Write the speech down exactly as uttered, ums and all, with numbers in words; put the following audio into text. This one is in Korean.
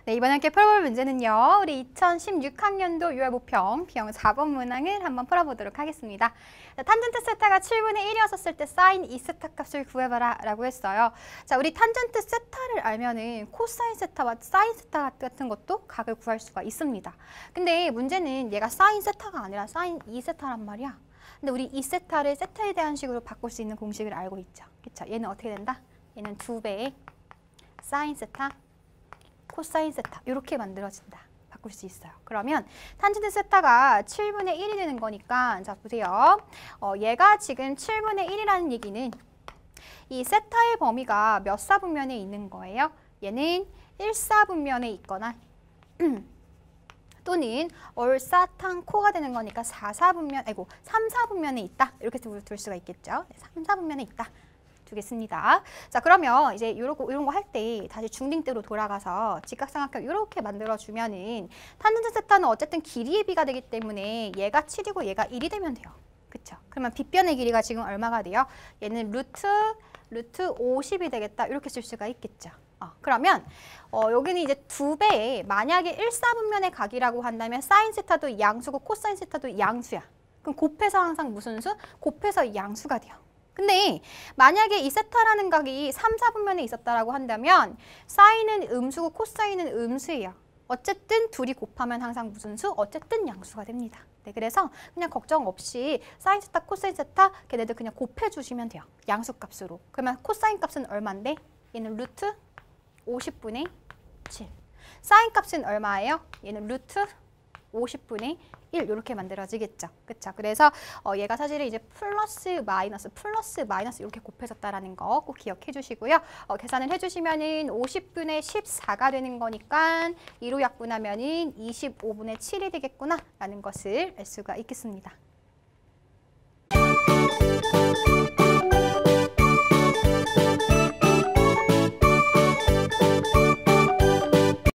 네, 이번에 함께 풀어볼 문제는요. 우리 이천십육 학년도 유월 모평 비형 사 번 문항을 한번 풀어보도록 하겠습니다. 자, 탄젠트 세타가 칠분의 일이었을 때 사인 이 세타 값을 구해봐라 라고 했어요. 자, 우리 탄젠트 세타를 알면은 코사인 세타와 사인 세타 같은 것도 각을 구할 수가 있습니다. 근데 문제는 얘가 사인 세타가 아니라 사인 이 세타란 말이야. 근데 우리 이 세타를 세타에 대한 식으로 바꿀 수 있는 공식을 알고 있죠. 그쵸? 얘는 어떻게 된다? 얘는 두 배의 사인 세타 코사인 세타 이렇게 만들어진다. 바꿀 수 있어요. 그러면 탄젠트 세타가 칠분의 일이 되는 거니까 자 보세요. 어, 얘가 지금 칠분의 일이라는 얘기는 이 세타의 범위가 몇 사분면에 있는 거예요? 얘는 일 사분면에 있거나 또는 얼사탄코가 되는 거니까 사 사분면, 아이고 삼 사분면에 있다. 이렇게 둘 수가 있겠죠. 삼 사분면에 있다. 두겠습니다. 자, 그러면 이제 이런 거, 이런 거 할 때 다시 중딩대로 돌아가서 직각삼각형 이렇게 만들어주면은 탄젠트 세타는 어쨌든 길이의 비가 되기 때문에 얘가 칠이고 얘가 일이 되면 돼요. 그쵸? 그러면 빗변의 길이가 지금 얼마가 돼요? 얘는 루트, 루트 오십이 되겠다. 이렇게 쓸 수가 있겠죠. 어, 그러면 어, 여기는 이제 두 배에 만약에 일 사분면의 각이라고 한다면 사인 세타도 양수고 코사인 세타도 양수야. 그럼 곱해서 항상 무슨 수? 곱해서 양수가 돼요. 근데 만약에 이 세타라는 각이 삼 사분면에 있었다라고 한다면 사인은 음수고 코사인은 음수예요. 어쨌든 둘이 곱하면 항상 무슨 수? 어쨌든 양수가 됩니다. 네, 그래서 그냥 걱정 없이 사인 세타, 코사인 세타 걔네들 그냥 곱해주시면 돼요. 양수 값으로. 그러면 코사인 값은 얼마인데? 얘는 루트 오십분의 칠. 사인 값은 얼마예요? 얘는 루트 오십분의 일 이렇게 만들어지겠죠. 그쵸? 그래서 어, 얘가 사실은 이제 플러스 마이너스 플러스 마이너스 이렇게 곱해졌다라는 거 꼭 기억해 주시고요. 어, 계산을 해주시면은 오십분의 십사가 되는 거니까 이로 약분하면은 이십오분의 칠이 되겠구나 라는 것을 알 수가 있겠습니다.